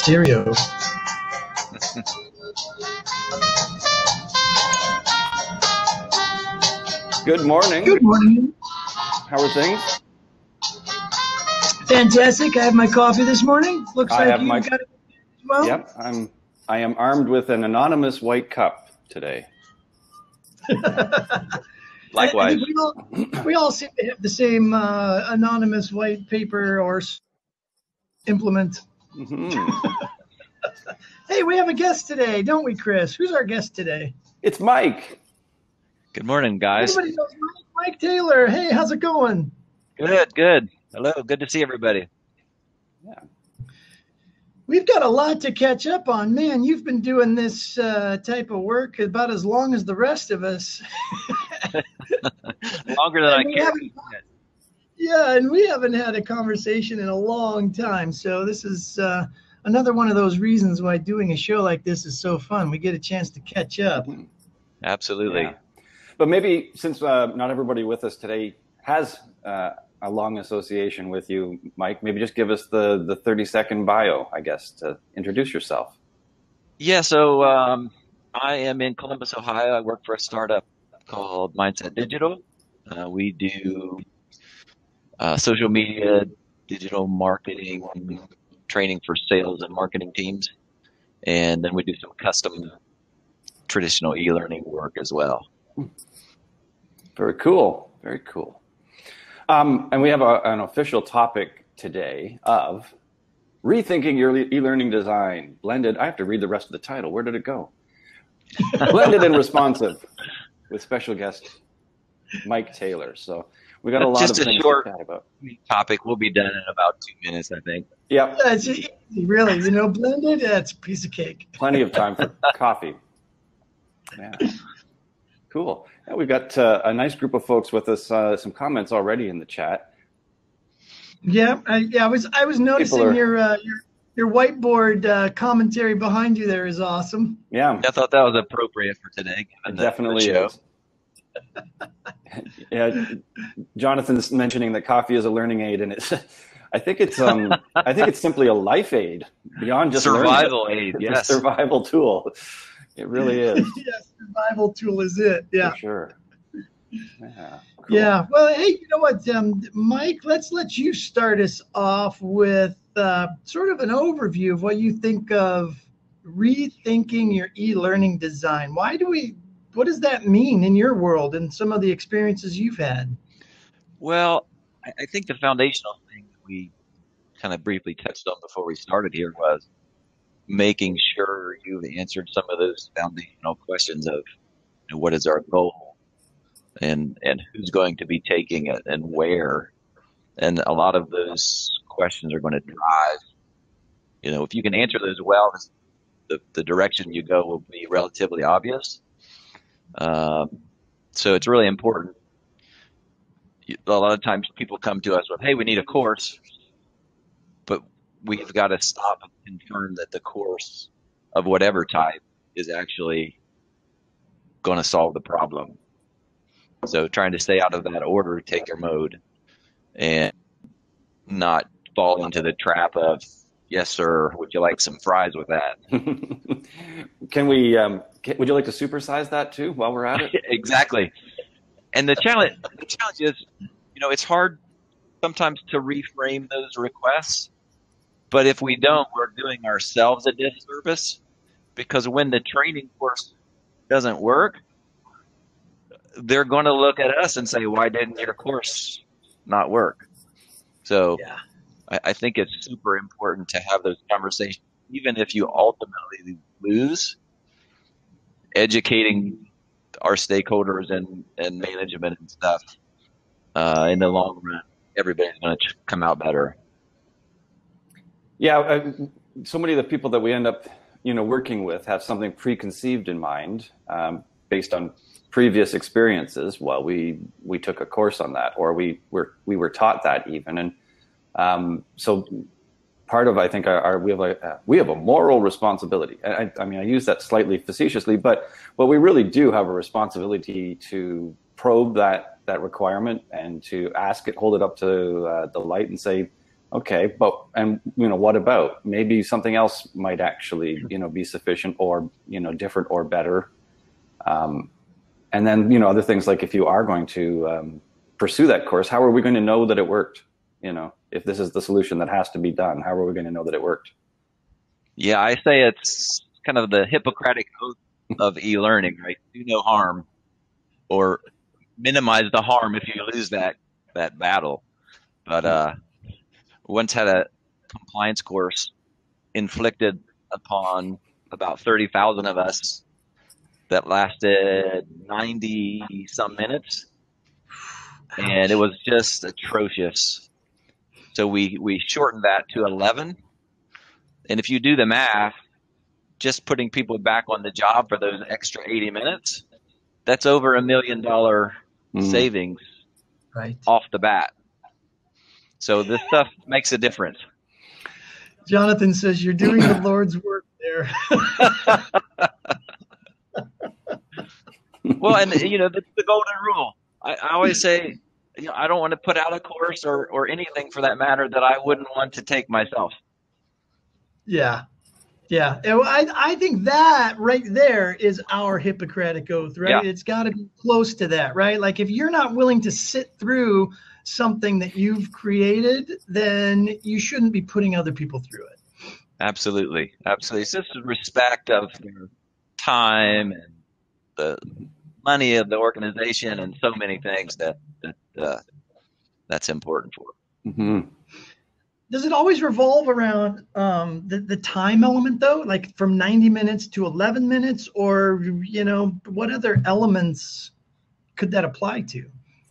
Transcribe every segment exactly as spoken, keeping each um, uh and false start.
stereo. Good morning. Good morning. How are things? Fantastic. I have my coffee this morning. Looks I like have you my, got it as well. Yep, I'm. I am armed with an anonymous white cup today. Likewise. I think we all, we all seem to have the same uh, anonymous white paper or implement. Mm-hmm. Hey, we have a guest today, don't we, Chris? Who's our guest today? It's Mike. Good morning, guys. Anybody knows Mike? Mike Taylor. Hey, how's it going? Good, good. Hello, good to see everybody. Yeah. We've got a lot to catch up on. Man, you've been doing this uh, type of work about as long as the rest of us. Longer than I can. Yeah, and we haven't had a conversation in a long time. So this is uh, another one of those reasons why doing a show like this is so fun. We get a chance to catch up. Mm-hmm. Absolutely. Yeah. But maybe since uh, not everybody with us today has uh, a long association with you, Mike, maybe just give us the, the thirty second bio, I guess, to introduce yourself. Yeah, so um, I am in Columbus, Ohio. I work for a startup called Mindset Digital. Uh, we do uh, social media, digital marketing, training for sales and marketing teams. And then we do some custom traditional e-learning work as well. Very cool. Very cool. Um, and we have a, an official topic today of rethinking your e-learning design. Blended. I have to read the rest of the title. Where did it go? Blended and responsive with special guest Mike Taylor. So we got a lot Just of a things short to chat about. topic. We'll be done in about two minutes, I think. Yep. Yeah, it's easy, really. You know, blended, yeah, it's a piece of cake. Plenty of time for coffee. Yeah. Cool. Yeah, we've got uh, a nice group of folks with us. Uh, some comments already in the chat. Yeah, I, yeah. I was I was noticing are, your uh, your your whiteboard uh, commentary behind you there is awesome. Yeah, I thought that was appropriate for today. It definitely is. Yeah, Jonathan's mentioning that coffee is a learning aid, and it's. I think it's um. I think it's simply a life aid beyond just survival learning. aid. It's Yes, a survival tool. It really is. Yes, survival tool is it. Yeah. For sure. Yeah. Cool. Yeah. Well, hey, you know what, um, Mike? Let's let you start us off with uh, sort of an overview of what you think of rethinking your e-learning design. Why do we? What does that mean in your world and some of the experiences you've had? Well, I, I think the foundational thing that we kind of briefly touched on before we started here was making sure you've answered some of those foundational questions of, you know, what is our goal and and who's going to be taking it and where. And a lot of those questions are going to drive, you know, if you can answer those well, the, the direction you go will be relatively obvious. Um, so it's really important. A lot of times people come to us with, hey, we need a course, but we've got to stop and confirm that the course of whatever type is actually going to solve the problem. So trying to stay out of that order taker mode and not fall into the trap of, yes, sir, would you like some fries with that? Can we, um, can, would you like to supersize that too while we're at it? Exactly. And the challenge, the challenge is, you know, it's hard sometimes to reframe those requests. But if we don't, we're doing ourselves a disservice, because when the training course doesn't work, they're going to look at us and say, why didn't your course not work? So yeah. I, I think it's super important to have those conversations, even if you ultimately lose. Educating our stakeholders and, and management and stuff, uh, in the long run, everybody's going to come out better. Yeah, uh, so many of the people that we end up, you know, working with have something preconceived in mind, um, based on previous experiences. Well, we we took a course on that, or we were we were taught that even, and um, so part of I think our, our we have a uh, we have a moral responsibility. I, I mean, I use that slightly facetiously, but but we really do have a responsibility to probe that that requirement and to ask it, hold it up to uh, the light, and say, okay, but, and, you know, what about? Maybe something else might actually, you know, be sufficient or, you know, different or better. Um, and then, you know, other things like if you are going to um, pursue that course, how are we going to know that it worked? You know, if this is the solution that has to be done, how are we going to know that it worked? Yeah, I say it's kind of the Hippocratic oath of e-learning, right? Do no harm, or minimize the harm if you lose that that battle. But uh, once had a compliance course inflicted upon about thirty thousand of us that lasted ninety some minutes, and it was just atrocious. So we we shortened that to eleven. And if you do the math, just putting people back on the job for those extra eighty minutes, that's over a million dollar Mm. savings Right. off the bat. So this stuff makes a difference. Jonathan says you're doing the Lord's work there. Well, and you know, the, the golden rule. I, I always say, you know, I don't want to put out a course or, or anything for that matter that I wouldn't want to take myself. Yeah. Yeah. And I, I think that right there is our Hippocratic oath, right? Yeah. It's got to be close to that, right? Like if you're not willing to sit through something that you've created, then you shouldn't be putting other people through it. Absolutely. Absolutely. It's just respect of their time and the money of the organization and so many things that, that uh, that's important for. Mm-hmm. Does it always revolve around um, the, the time element though? Like from ninety minutes to eleven minutes, or, you know, what other elements could that apply to?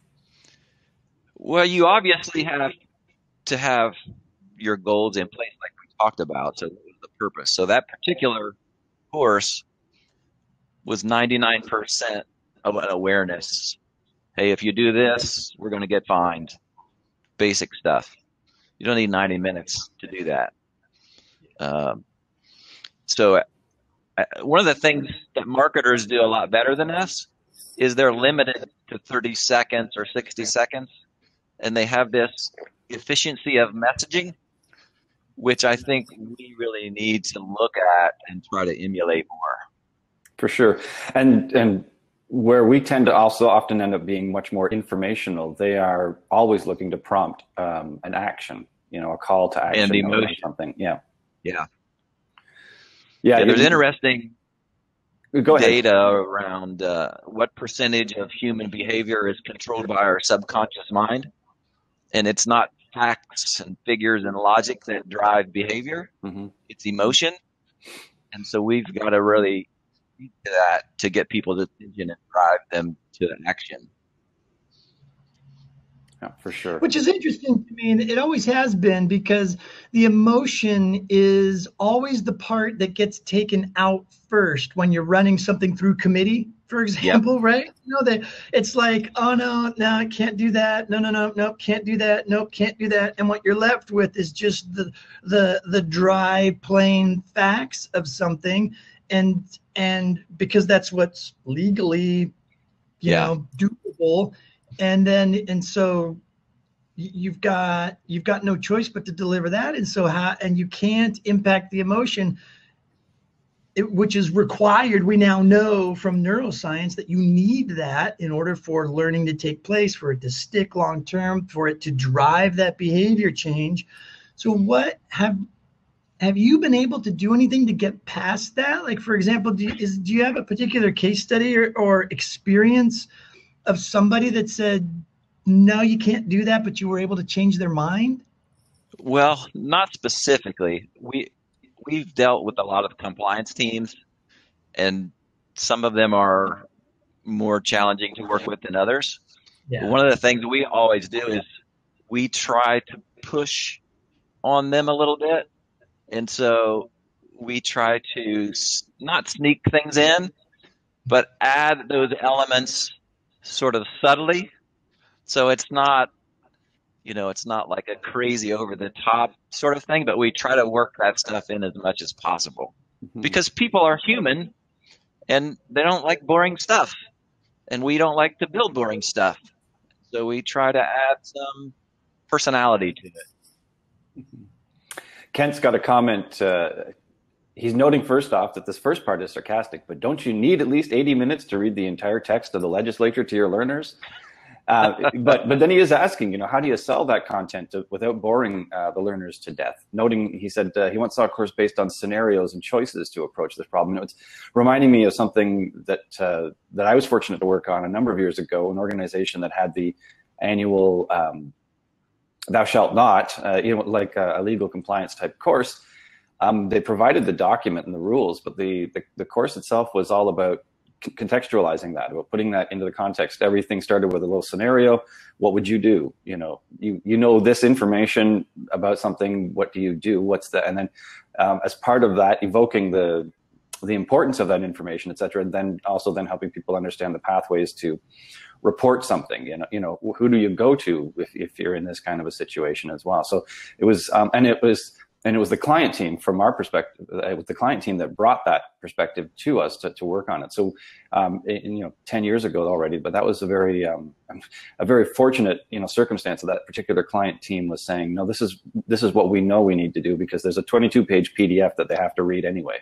Well, you obviously have to have your goals in place like we talked about. So the purpose. So that particular course was ninety-nine percent of an awareness. Hey, if you do this, we're going to get fined. Basic stuff. You don't need ninety minutes to do that. Um, so uh, one of the things that marketers do a lot better than us is they're limited to thirty seconds or sixty seconds. And they have this efficiency of messaging, which I think we really need to look at and try to emulate more. For sure. And, and where we tend to also often end up being much more informational, they are always looking to prompt um, an action, you know, a call to action. And emotion. Or something. Yeah. Yeah. Yeah. yeah there's you, interesting go ahead. data around uh, what percentage of human behavior is controlled by our subconscious mind. And it's not facts and figures and logic that drive behavior. Mm-hmm. It's emotion. And so we've got to really do that to get people's attention and drive them to action. Yeah, for sure. Which is interesting to me, and it always has been, because the emotion is always the part that gets taken out first when you're running something through committee, for example, yep. Right? You know, that it's like, oh no, no, I can't do that. No, no, no, no, can't do that. Nope, can't do that. And what you're left with is just the the the dry, plain facts of something, and and because that's what's legally, you yeah. know, doable. And then, and so you've got, you've got no choice but to deliver that. And so how, and you can't impact the emotion, it, which is required. We now know from neuroscience that you need that in order for learning to take place, for it to stick long-term, for it to drive that behavior change. So what have, have you been able to do anything to get past that? Like, for example, do you, is, do you have a particular case study or, or experience of somebody that said, no, you can't do that, but you were able to change their mind? Well, not specifically. We, we've dealt with a lot of compliance teams, and some of them are more challenging to work with than others. Yeah. One of the things we always do is we try to push on them a little bit. And so we try to not sneak things in, but add those elements sort of subtly. So it's not, you know, it's not like a crazy over the top sort of thing, but we try to work that stuff in as much as possible mm-hmm. because people are human and they don't like boring stuff, and we don't like to build boring stuff. So we try to add some personality to it. Kent's got a comment. Uh, he's noting first off that this first part is sarcastic, but don't you need at least eighty minutes to read the entire text of the legislature to your learners? Uh, but but then he is asking, you know, how do you sell that content to, without boring uh, the learners to death? Noting, he said uh, he once saw a course based on scenarios and choices to approach this problem. It's reminding me of something that uh, that I was fortunate to work on a number of years ago, an organization that had the annual um, Thou Shalt Not, uh, you know, like a, a legal compliance type course. Um, they provided the document and the rules, but the, the, the course itself was all about contextualizing that, about putting that into the context. Everything started with a little scenario. What would you do? You know, you you know this information about something. What do you do? What's the, and then um, as part of that, evoking the the importance of that information, et cetera. And then also then helping people understand the pathways to report something. You know, you know, who do you go to if if you're in this kind of a situation as well? So it was, um, and it was. And it was the client team, from our perspective, it was the client team that brought that perspective to us to, to work on it. So, um, it, you know, ten years ago already, but that was a very, um, a very fortunate, you know, circumstance that that particular client team was saying, no, this is, this is what we know we need to do, because there's a twenty-two page P D F that they have to read anyway.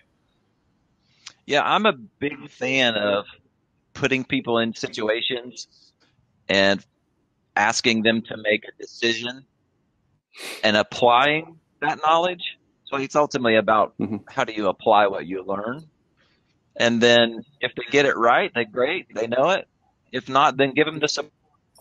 Yeah, I'm a big fan of putting people in situations and asking them to make a decision and applying that knowledge. So it's ultimately about mm-hmm. how do you apply what you learn. And then if they get it right, they're great, they know it. If not, then give them the support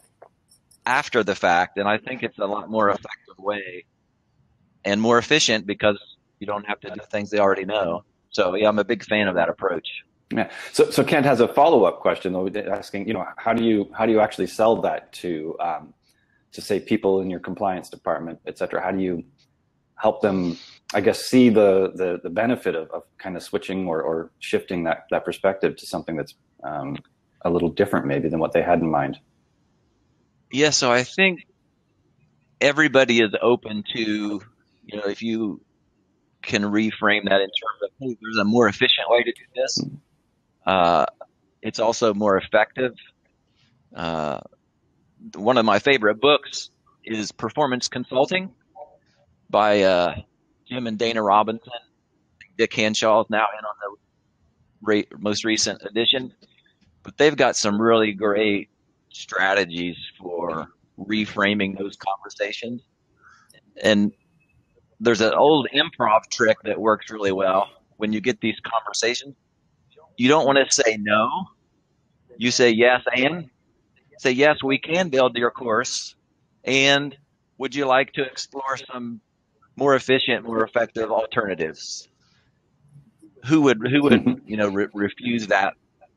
after the fact. And I think it's a lot more effective way and more efficient, because you don't have to do things they already know. So yeah, I'm a big fan of that approach. Yeah. So, so Kent has a follow-up question though, asking, you know, how do you, how do you actually sell that to, um, to say people in your compliance department, et cetera? How do you help them, I guess, see the the, the benefit of, of kind of switching or, or shifting that, that perspective to something that's um, a little different maybe than what they had in mind? Yeah, so I think everybody is open to, you know, if you can reframe that in terms of, hey, there's a more efficient way to do this. Uh, it's also more effective. Uh, one of my favorite books is Performance Consulting by uh, Jim and Dana Robinson. Dick Hanshaw is now in on the re most recent edition. But they've got some really great strategies for reframing those conversations. And there's an old improv trick that works really well when you get these conversations. You don't want to say no. You say yes and. Say, yes, we can build your course. And would you like to explore some more efficient, more effective alternatives? Who would, who would, you know, re refuse that,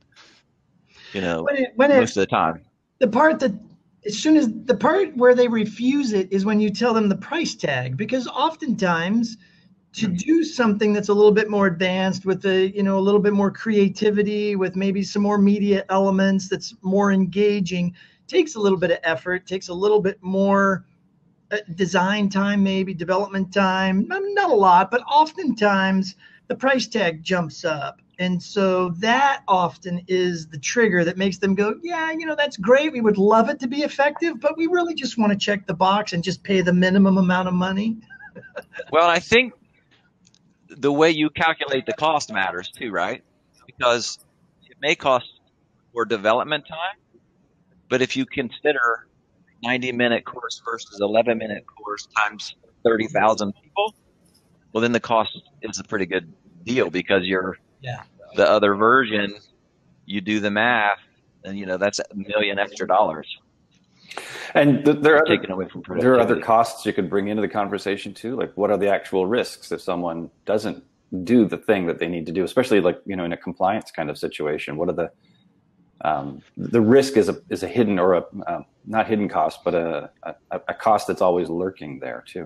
you know, when it, when most it, of the time? The part that, as soon as, the part where they refuse it is when you tell them the price tag, because oftentimes to do something that's a little bit more advanced with a, you know, a little bit more creativity, with maybe some more media elements that's more engaging, takes a little bit of effort, takes a little bit more design time, maybe development time, not a lot, but oftentimes the price tag jumps up. And so that often is the trigger that makes them go, yeah, you know, that's great. We would love it to be effective, but we really just want to check the box and just pay the minimum amount of money. Well, I think the way you calculate the cost matters too, right? Because it may cost more development time, but if you consider ninety minute course versus eleven minute course times thirty thousand people, well, then the cost is a pretty good deal, because you're, yeah, the other version, you do the math, and you know, that's a million extra dollars. And th there are taken away from productivity. There are other costs you could bring into the conversation too. Like, what are the actual risks if someone doesn't do the thing that they need to do, especially like, you know, in a compliance kind of situation? What are the um, the risk is a is a hidden or a uh, not hidden cost, but a, a a cost that's always lurking there too.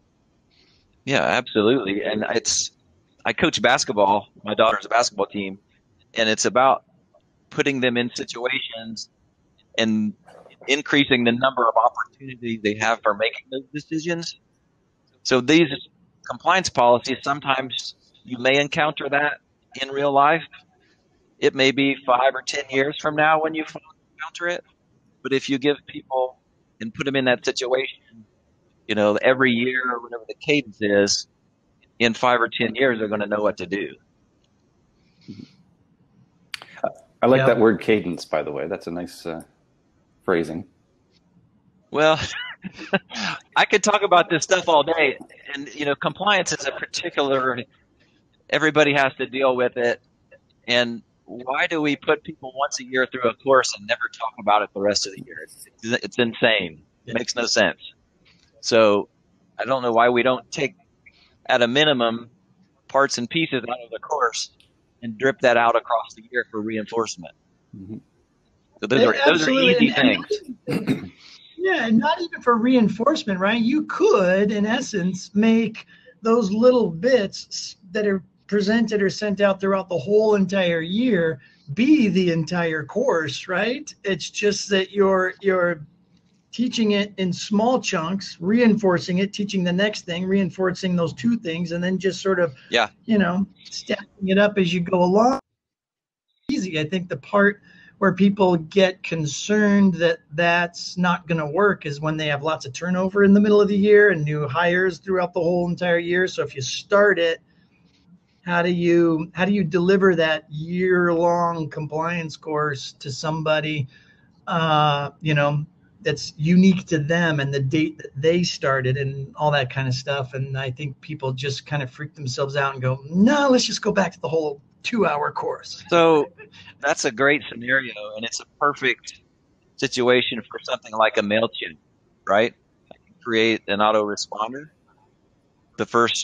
Yeah, absolutely. And it's, I coach basketball. My daughter's a basketball team, and it's about putting them in situations and increasing the number of opportunities they have for making those decisions. So these compliance policies, sometimes you may encounter that in real life. It may be five or ten years from now when you encounter it. But if you give people and put them in that situation you know, every year or whatever the cadence is, in five or ten years, they're going to know what to do. I like Yep. that word cadence, by the way. That's a nice uh, phrasing. Well, I could talk about this stuff all day, and you know, compliance is a particular. Everybody has to deal with it, and why do we put people once a year through a course and never talk about it the rest of the year? It's, it's insane. It makes no sense. So I don't know why we don't take, at a minimum, parts and pieces out of the course and drip that out across the year for reinforcement. Mm-hmm. So those are those are easy and, things. And yeah, and not even for reinforcement, right? You could, in essence, make those little bits that are presented or sent out throughout the whole entire year be the entire course, right? It's just that you're you're teaching it in small chunks, reinforcing it, teaching the next thing, reinforcing those two things, and then just sort of, yeah, you know, stacking it up as you go along. Easy. I think the part where people get concerned that that's not going to work is when they have lots of turnover in the middle of the year and new hires throughout the whole entire year. So if you start it, how do you how do you deliver that year-long compliance course to somebody, uh, you know, that's unique to them and the date that they started and all that kind of stuff? And I think people just kind of freak themselves out and go, no, let's just go back to the whole two-hour course. So that's a great scenario, and it's a perfect situation for something like a MailChimp, right? I can create an autoresponder. The first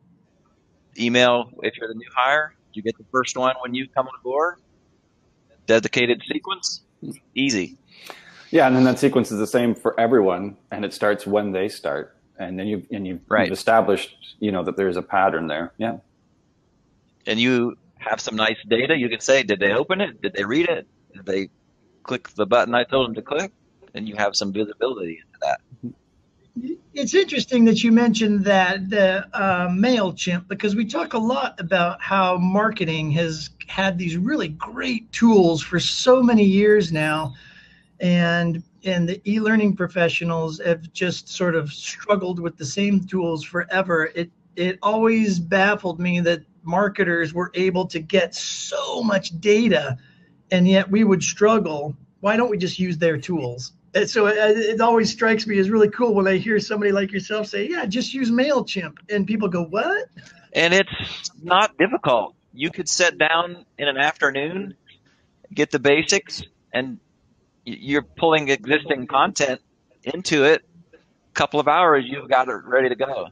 email, if you're the new hire, you get the first one when you come on board. Dedicated sequence, easy. Yeah, and then that sequence is the same for everyone, and it starts when they start, and then you and you've, right. you've established, you know, that there's a pattern there. Yeah, and you have some nice data. You can say, did they open it? Did they read it? Did they click the button I told them to click? And you have some visibility into that. It's interesting that you mentioned that the uh, MailChimp, because we talk a lot about how marketing has had these really great tools for so many years now, and and the e-learning professionals have just sort of struggled with the same tools forever. It it always baffled me that marketers were able to get so much data, and yet we would struggle. Why don't we just use their tools? And so it, it always strikes me as really cool when I hear somebody like yourself say, yeah, just use MailChimp. And people go, what? And it's not difficult. You could sit down in an afternoon, get the basics, and you're pulling existing content into it. A couple of hours, you've got it ready to go.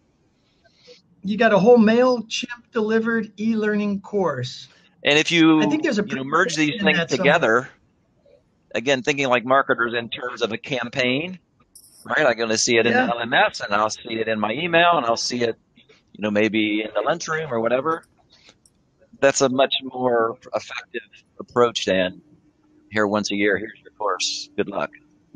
You got a whole MailChimp delivered e-learning course. And if you, I think there's a you know, merge these things together, again, thinking like marketers in terms of a campaign, right? I'm going to see it in yeah. the L M S, and I'll see it in my email, and I'll see it, you know, maybe in the lunchroom or whatever. That's a much more effective approach than here once a year, here's your course, good luck.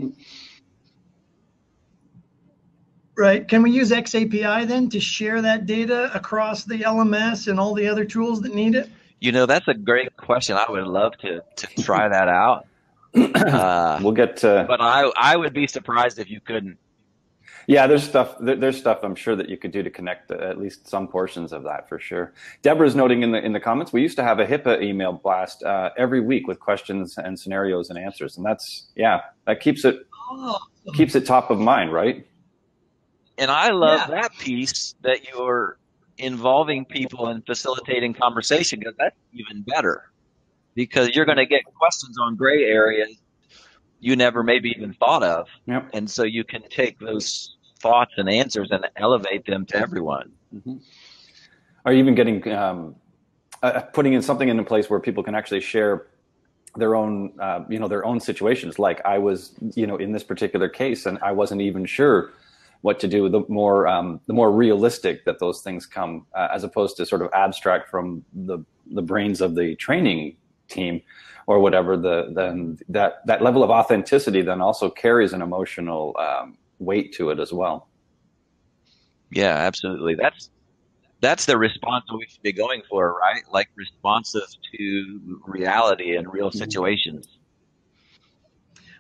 Right. Can we use X A P I then to share that data across the L M S and all the other tools that need it? You know, that's a great question. I would love to to try that out. Uh, we'll get to, but I I would be surprised if you couldn't. Yeah, there's stuff. There's stuff I'm sure that you could do to connect at least some portions of that for sure. Deborah's noting in the in the comments, we used to have a HIPAA email blast uh, every week with questions and scenarios and answers, and that's yeah, that keeps it oh. keeps it top of mind, right? And I love yeah. that piece that you're involving people and facilitating conversation, because that's even better, because you're going to get questions on gray areas you never maybe even thought of. Yep. And so you can take those thoughts and answers and elevate them to everyone. Mm-hmm. Are you even getting, um, uh, putting in something into place where people can actually share their own, uh, you know, their own situations? Like I was, you know, in this particular case, and I wasn't even sure what to do. The more, um, the more realistic that those things come, uh, as opposed to sort of abstract from the the brains of the training team or whatever. The then that that level of authenticity then also carries an emotional um, weight to it as well. Yeah, absolutely. That's that's the response that we should be going for, right? Like responsive to reality and real situations.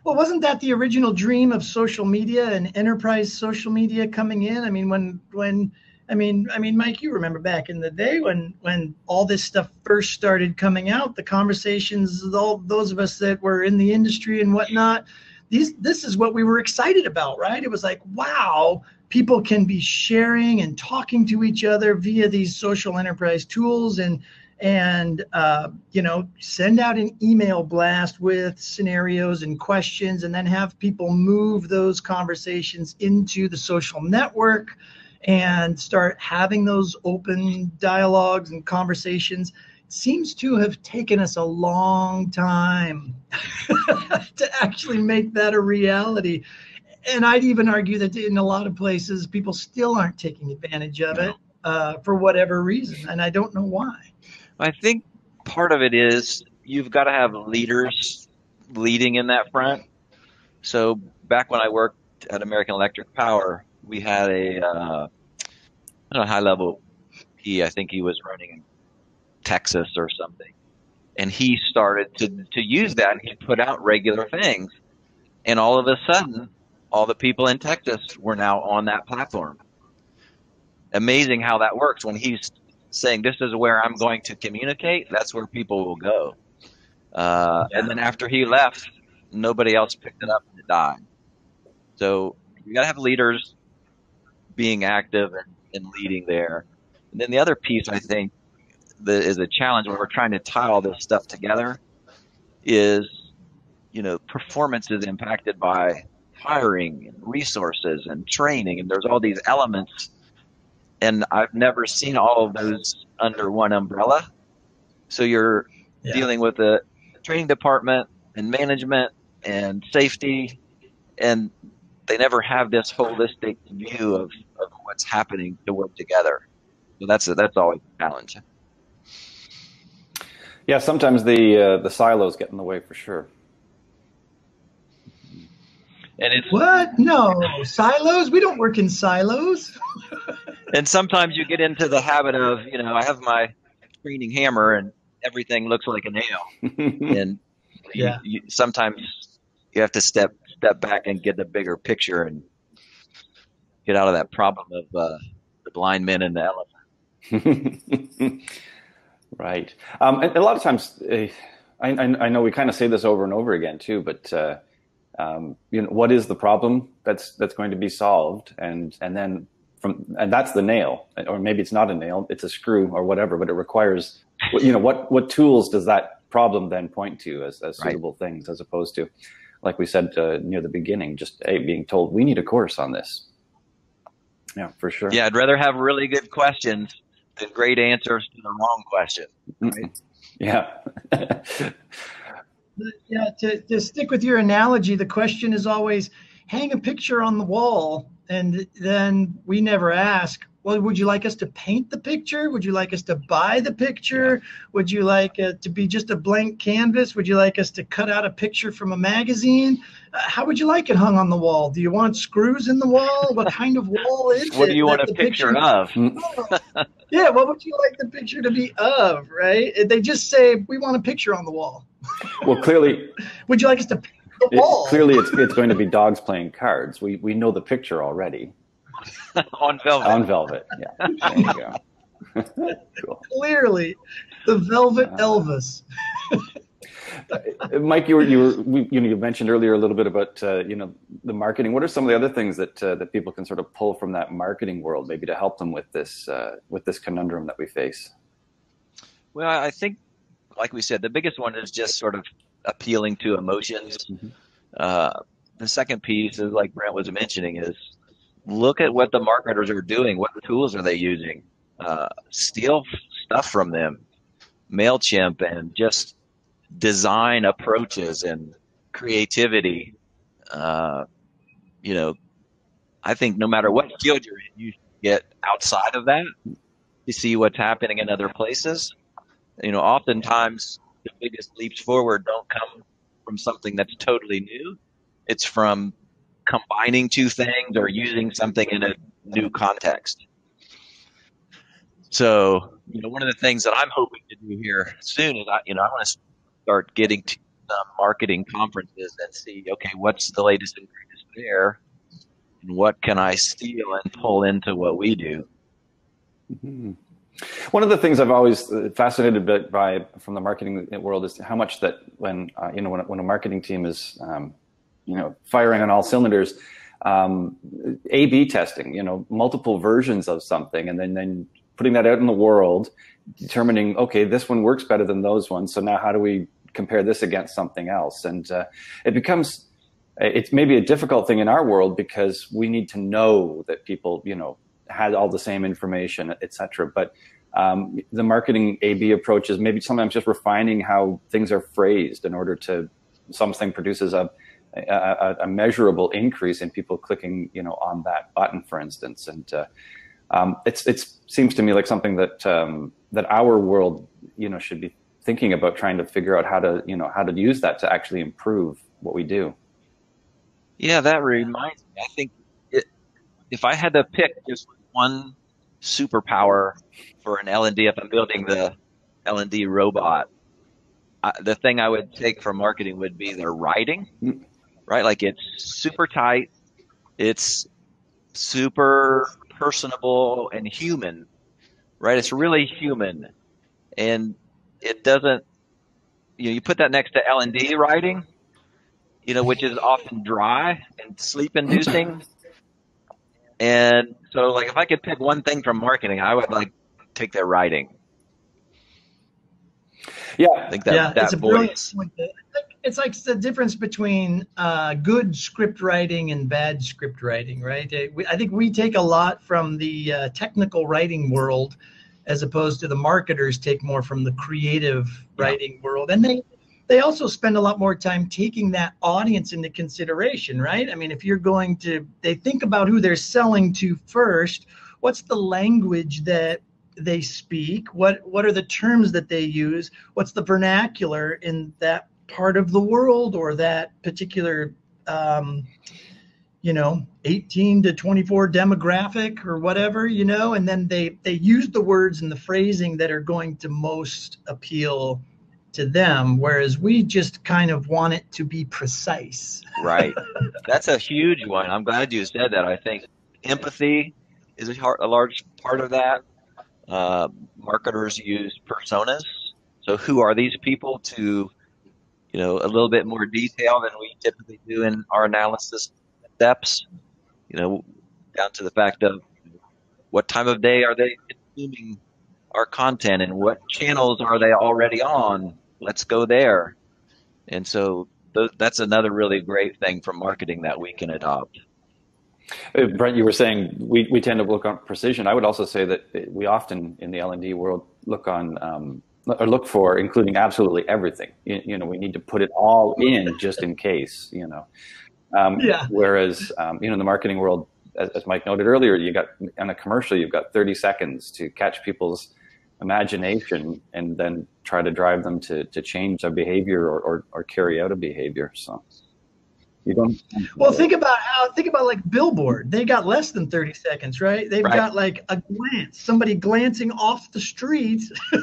Well, wasn't that the original dream of social media and enterprise social media coming in? I mean, when when I mean, I mean, Mike, you remember back in the day when when all this stuff first started coming out, the conversations, all those of us that were in the industry and whatnot, these this is what we were excited about, right? It was like, wow, people can be sharing and talking to each other via these social enterprise tools, and and uh, you know, send out an email blast with scenarios and questions, and then have people move those conversations into the social network and start having those open dialogues and conversations. Seems to have taken us a long time to actually make that a reality. And I'd even argue that in a lot of places, people still aren't taking advantage of it uh, for whatever reason. And I don't know why. I think part of it is you've got to have leaders leading in that front. So back when I worked at American Electric Power, we had a, uh, a high-level P. I think he was running in Texas or something. And he started to, to use that, and he put out regular things. And all of a sudden, all the people in Texas were now on that platform. Amazing how that works. When he's saying, this is where I'm going to communicate, that's where people will go. Uh, and then after he left, nobody else picked it up and it died. So you got to have leaders being active and, and leading there. And then the other piece, I think, that is a challenge when we're trying to tie all this stuff together is, you know, performance is impacted by hiring and resources and training, and there's all these elements. And I've never seen all of those under one umbrella. So you're yeah. dealing with the training department and management and safety, and they never have this holistic view of, of what's happening to work together. So that's a, that's always a challenge. Yeah, sometimes the uh, the silos get in the way for sure. And it's what? No silos. We don't work in silos. And sometimes you get into the habit of, you know, I have my screening hammer and everything looks like a nail. And yeah. you, you, sometimes you have to step step back and get the bigger picture and get out of that problem of uh, the blind man and the elephant. Right. Um, and a lot of times, uh, I, I know we kind of say this over and over again too, but uh, um, you know, what is the problem that's that's going to be solved, and and then from and that's the nail, or maybe it's not a nail, it's a screw or whatever, but it requires, you know, what what tools does that problem then point to as, as suitable right. things, as opposed to, like we said uh, near the beginning, just hey, being told we need a course on this. Yeah, for sure. Yeah, I'd rather have really good questions than great answers to the wrong question. Right? Yeah. Yeah. To, to stick with your analogy, the question is always hang a picture on the wall, and then we never ask, well, would you like us to paint the picture? Would you like us to buy the picture? Yeah. Would you like it to be just a blank canvas? Would you like us to cut out a picture from a magazine? Uh, how would you like it hung on the wall? Do you want screws in the wall? What kind of wall is it? What do you want a picture, picture of? Oh, yeah, what would you like the picture to be of, right? They just say, we want a picture on the wall. Well, clearly. Would you like us to paint the it, wall? Clearly, it's, it's going to be dogs playing cards. We, we know the picture already. On velvet. On velvet, yeah. There you go. Cool. Clearly, the velvet uh, Elvis. Mike, you were you were we, you know you mentioned earlier a little bit about uh, you know the marketing. What are some of the other things that uh, that people can sort of pull from that marketing world, maybe to help them with this uh, with this conundrum that we face? Well, I think, like we said, the biggest one is just sort of appealing to emotions. Mm-hmm. Uh, the second piece is, like Brent was mentioning, is look at what the marketers are doing. What tools are they using? Uh, steal stuff from them, MailChimp, and just design approaches and creativity. Uh, you know, I think no matter what field you're in, you should get outside of that to see what's happening in other places. You know, oftentimes the biggest leaps forward don't come from something that's totally new. It's from combining two things or using something in a new context. So, you know, one of the things that I'm hoping to do here soon is, I, you know, I want to start getting to some marketing conferences and see, okay, what's the latest and greatest there, and what can I steal and pull into what we do. Mm-hmm. One of the things I've always fascinated by from the marketing world is how much that when uh, you know when, when a marketing team is um, you know firing on all cylinders, um, A B testing, you know, multiple versions of something, and then then putting that out in the world, determining, okay, this one works better than those ones, so now how do we compare this against something else? And uh, it becomes it's maybe a difficult thing in our world because we need to know that people, you know, had all the same information, et cetera. But um, the marketing A B approach is maybe sometimes just refining how things are phrased in order to something produces a, a, a measurable increase in people clicking, you know, on that button, for instance. And uh, um, it's it seems to me like something that um, that our world, you know, should be thinking about, trying to figure out how to, you know, how to use that to actually improve what we do. Yeah, that reminds me. I think it, if I had to pick just one superpower for an L and D, if I'm building the L and D robot, I, the thing I would take for marketing would be their writing, right? Like it's super tight, it's super personable and human, right? It's really human, and it doesn't. You know, you put that next to L and D writing, you know, which is often dry and sleep-inducing. And so, like, if I could pick one thing from marketing, I would like take their writing. Yeah, I think that yeah, that it's a voice. brilliant. It's like the difference between uh, good script writing and bad script writing, right? I think we take a lot from the uh, technical writing world, as opposed to the marketers take more from the creative writing yeah. world, and they. They also spend a lot more time taking that audience into consideration, right? I mean, if you're going to, they think about who they're selling to first. What's the language that they speak? What what are the terms that they use? What's the vernacular in that part of the world or that particular, um, you know, eighteen to twenty-four demographic or whatever, you know? And then they they use the words and the phrasing that are going to most appeal to them, whereas we just kind of want it to be precise. Right. That's a huge one. I'm glad you said that. I think empathy is a, a large part of that. Uh, marketers use personas. So who are these people, to, you know, a little bit more detail than we typically do in our analysis steps, you know, down to the fact of what time of day are they consuming our content and what channels are they already on. Let's go there. And so th that's another really great thing from marketing that we can adopt. Uh, Brent, you were saying we, we tend to look on precision. I would also say that we often in the L and D world look on um, or look for including absolutely everything. You, you know, we need to put it all in just in case, you know. Um, yeah. Whereas, um, you know, in the marketing world, as, as Mike noted earlier, you got on a commercial, you've got thirty seconds to catch people's imagination and then try to drive them to, to change their behavior or, or, or carry out a behavior. So you don't. Well, think about how, think about like Billboard. They got less than thirty seconds, right? They've right. got like a glance, somebody glancing off the street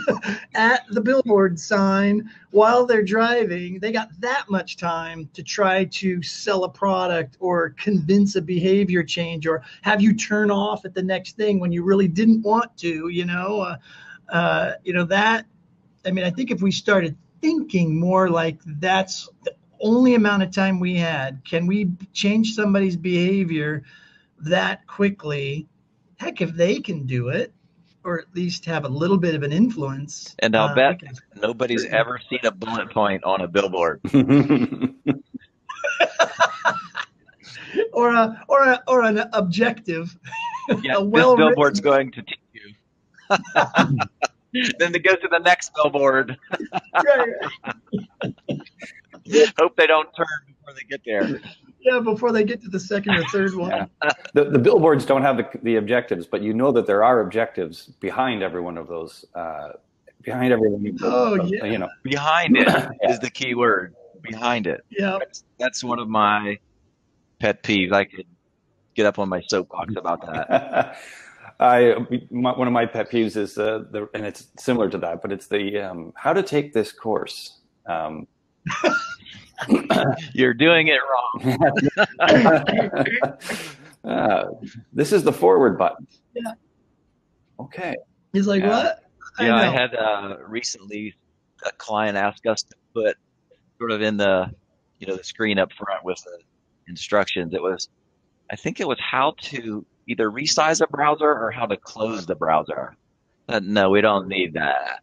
at the Billboard sign while they're driving. They got that much time to try to sell a product or convince a behavior change or have you turn off at the next thing when you really didn't want to, you know, uh, uh, you know, that, I mean, I think if we started thinking more like that's the only amount of time we had, can we change somebody's behavior that quickly? Heck, if they can do it, or at least have a little bit of an influence. And I'll uh, bet nobody's ever seen a bullet point on a billboard. or a or a or an objective. Yeah, a this billboard's going to teach you. Then to go to the next billboard. Hope they don't turn before they get there. Yeah, before they get to the second or third one. Yeah. The, the billboards don't have the, the objectives, but you know that there are objectives behind every one of those. Uh, behind every one of those. Oh, yeah. You know. Behind it yeah. is the key word. Behind it. Yeah. That's, that's one of my pet peeves. I could get up on my soapbox about that. I my, one of my pet peeves is uh, the, and it's similar to that, but it's the um, how to take this course. Um, You're doing it wrong. uh, this is the forward button. Yeah. Okay. He's like, Yeah. what? I Yeah, know. I had uh, recently a client ask us to put sort of in the, you know, the screen up front with the instructions. It was, I think it was how to either resize a browser or how to close the browser. But no, we don't need that.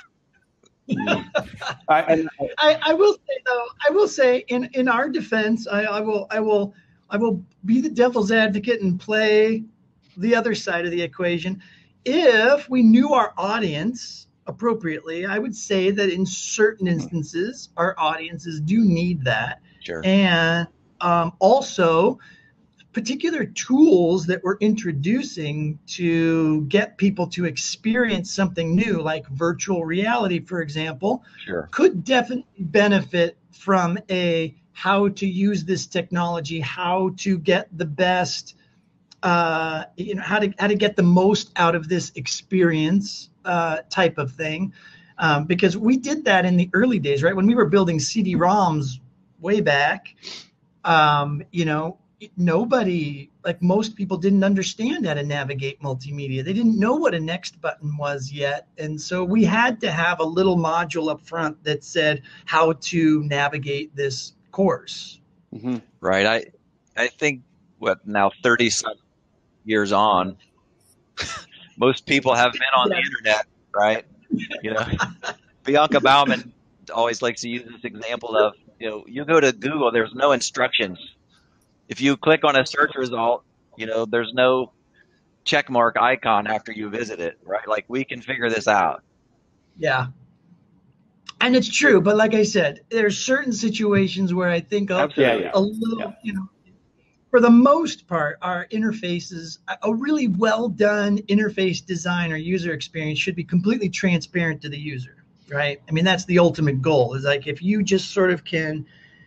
I, and, I, I will say though, I will say in, in our defense, I, I will I will I will be the devil's advocate and play the other side of the equation. If we knew our audience appropriately, I would say that in certain instances, our audiences do need that. Sure. And um, also particular tools that we're introducing to get people to experience something new, like virtual reality, for example, Sure. could definitely benefit from a how to use this technology, how to get the best, uh, you know, how to how to get the most out of this experience uh, type of thing. Um, because we did that in the early days, right? When we were building C D ROMs way back, um, you know, nobody, like most people didn't understand how to navigate multimedia. They didn't know what a next button was yet. And so we had to have a little module up front that said how to navigate this course. mm-hmm. Right. I I think what now thirty some years on, most people have been on Yeah. the internet, right? You know, Bianca Bauman always likes to use this example of, you know, you go to Google, there's no instructions. If you click on a search result, you know, there's no check mark icon after you visit it, right? Like, we can figure this out. Yeah. And it's true, but like I said, there's certain situations where I think of Absolutely. a little, Yeah. you know, for the most part, our interfaces, a really well done interface design or user experience should be completely transparent to the user, right? I mean, that's the ultimate goal, is like if you just sort of can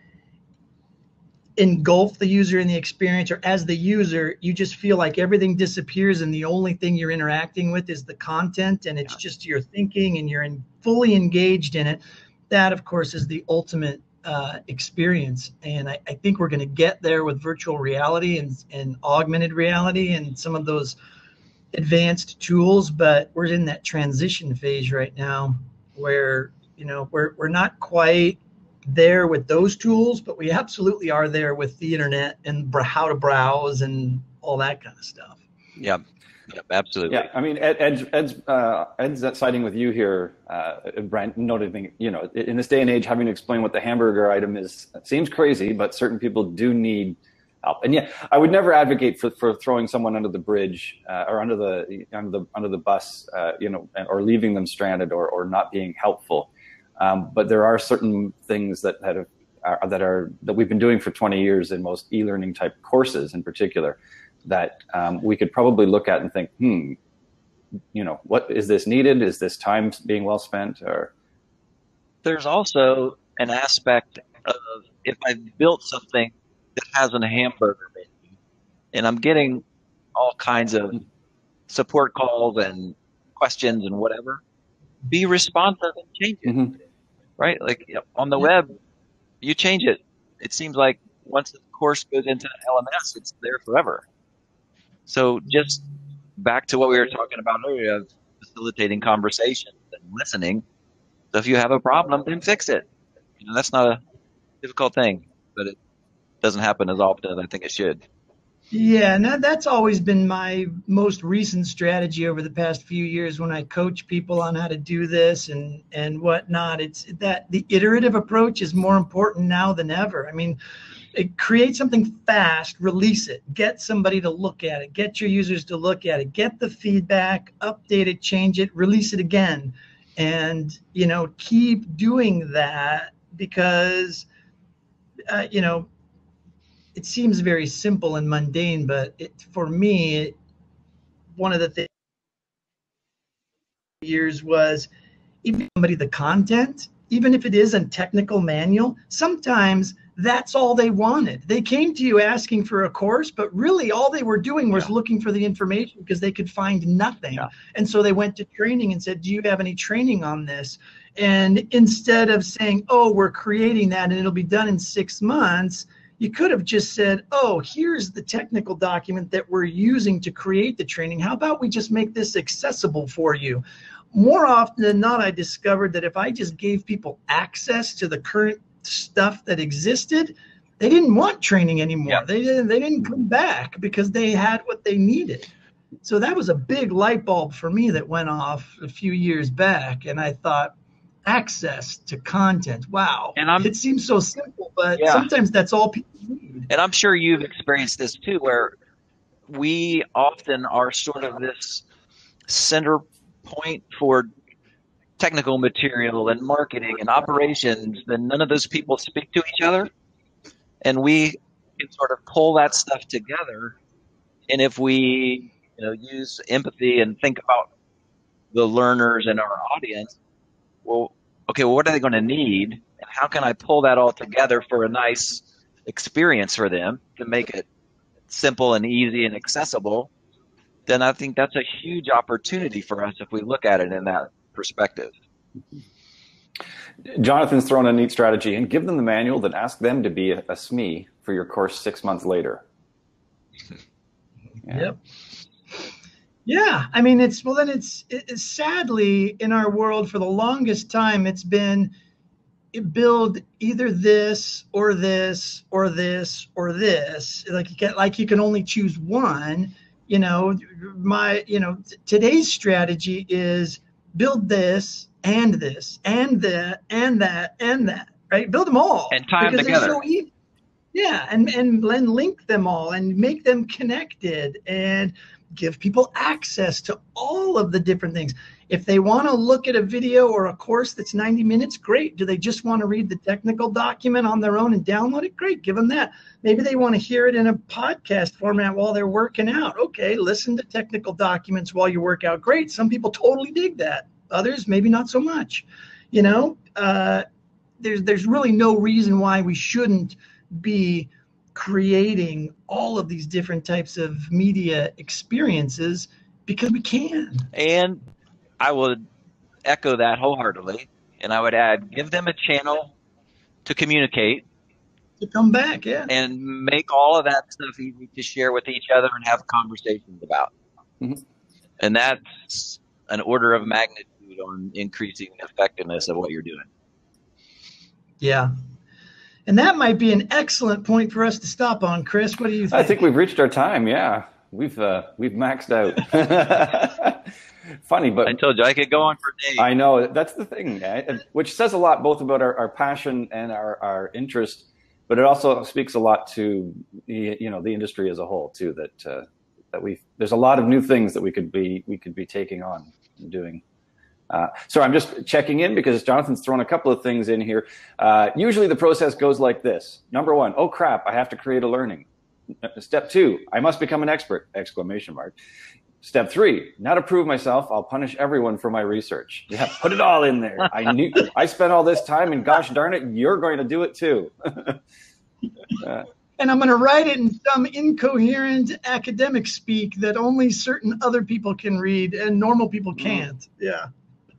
engulf the user in the experience, or as the user, you just feel like everything disappears and the only thing you're interacting with is the content, and it's just your thinking and you're in, fully engaged in it. That, of course, is the ultimate uh, experience. And I, I think we're going to get there with virtual reality and, and augmented reality and some of those advanced tools, but we're in that transition phase right now where, you know, we're, we're not quite there with those tools, but we absolutely are there with the internet and how to browse and all that kind of stuff. Yeah, yep, absolutely. Yeah, I mean, Ed, Ed's, Ed's, uh, Ed's siding with you here, uh, Brent, noting, you know, in this day and age, having to explain what the hamburger item is seems crazy, but certain people do need help. And yeah, I would never advocate for, for throwing someone under the bridge uh, or under the under the under the bus, uh, you know, or leaving them stranded or or not being helpful. Um, but there are certain things that that, have, are, that are that we've been doing for twenty years in most e-learning type courses, in particular, that um, we could probably look at and think, hmm, you know, what is this needed? Is this time being well spent? Or there's also an aspect of, if I've built something that has a hamburger menu, and I'm getting all kinds of support calls and questions and whatever, be responsive and change it. mm-hmm. Right? Like on the Yeah. web, you change it. It seems like once the course goes into L M S, it's there forever. So just back to what we were talking about earlier of facilitating conversations and listening. So if you have a problem, then fix it. You know, that's not a difficult thing, but it doesn't happen as often as I think it should. Yeah, and that, that's always been my most recent strategy over the past few years when I coach people on how to do this and, and whatnot. It's that the iterative approach is more important now than ever. I mean, it, create something fast, release it, get somebody to look at it, get your users to look at it, get the feedback, update it, change it, release it again. And, you know, keep doing that because, uh, you know, it seems very simple and mundane, but it, for me, it, one of the things years was even somebody the content, even if it is a technical manual, sometimes that's all they wanted. They came to you asking for a course, but really all they were doing was Yeah. looking for the information because they could find nothing. Yeah. And so they went to training and said, do you have any training on this? And instead of saying, oh, we're creating that and it'll be done in six months, you could have just said, oh, here's the technical document that we're using to create the training. How about we just make this accessible for you? More often than not, I discovered that if I just gave people access to the current stuff that existed, they didn't want training anymore. Yeah. They didn't, they didn't come back because they had what they needed. So that was a big light bulb for me that went off a few years back. And I thought, access to content. Wow. And I'm, it seems so simple, but yeah. sometimes that's all people need. And I'm sure you've experienced this too, where we often are sort of this center point for technical material and marketing and operations, then none of those people speak to each other. And we can sort of pull that stuff together. And if we, you know, use empathy and think about the learners and our audience, well, okay, well, what are they going to need? And how can I pull that all together for a nice experience for them to make it simple and easy and accessible? Then I think that's a huge opportunity for us if we look at it in that perspective. Jonathan's thrown a neat strategy, and give them the manual, then ask them to be a, a S M E for your course six months later. Yeah. Yep. Yeah, I mean, it's, well, then it's, it's sadly in our world for the longest time, it's been it build either this or this or this or this. Like you get, like you can only choose one. You know, my, you know, t- today's strategy is build this and this and that and that and that, right? Build them all and tie them together. So easy. Yeah, and and then link them all and make them connected and give people access to all of the different things. If they want to look at a video or a course that's ninety minutes, great. Do they just want to read the technical document on their own and download it? Great, give them that. Maybe they want to hear it in a podcast format while they're working out. Okay, listen to technical documents while you work out. Great, some people totally dig that. Others, maybe not so much. You know, uh, there's there's really no reason why we shouldn't be creating all of these different types of media experiences, because we can. And I would echo that wholeheartedly. And I would add, give them a channel to communicate. To come back, yeah. And make all of that stuff easy to share with each other and have conversations about. Mm-hmm. And that's an order of magnitude on increasing the effectiveness of what you're doing. Yeah. And that might be an excellent point for us to stop on, Chris. What do you think? I think we've reached our time. Yeah, we've uh, we've maxed out. Funny, but I told you I could go on for days. I know, that's the thing, which says a lot both about our, our passion and our, our interest, but it also speaks a lot to the, you know, the industry as a whole too. That uh, that we there's a lot of new things that we could be we could be taking on and doing. Uh, so I'm just checking in because Jonathan's thrown a couple of things in here. Uh, usually the process goes like this. Number one, oh crap, I have to create a learning. Step two, I must become an expert, exclamation mark. Step three, now to prove myself, I'll punish everyone for my research. Yeah, put it all in there. I knew I spent all this time, and gosh darn it, you're going to do it too. uh, And I'm going to write it in some incoherent academic speak that only certain other people can read and normal people can't. Yeah.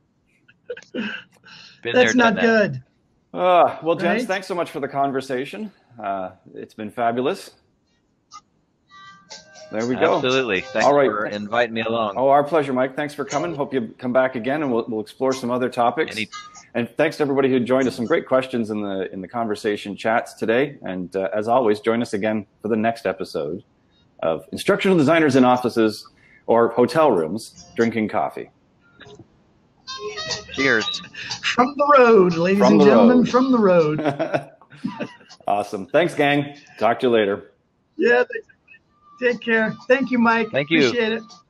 That's not that. good. Uh, well, gents, Right? thanks so much for the conversation. Uh, it's been fabulous. There we go. Absolutely. Thanks All right. for inviting me along. Oh, our pleasure, Mike. Thanks for coming. Hope you come back again, and we'll, we'll explore some other topics. Any- And thanks to everybody who joined us. Some great questions in the in the conversation chats today. And uh, as always, join us again for the next episode of Instructional Designers in Offices or Hotel Rooms Drinking Coffee. Cheers. From the road, ladies From and the gentlemen, road. from the road. Awesome. Thanks, gang. Talk to you later. Yeah. Take care. Thank you, Mike. Thank you. Appreciate it.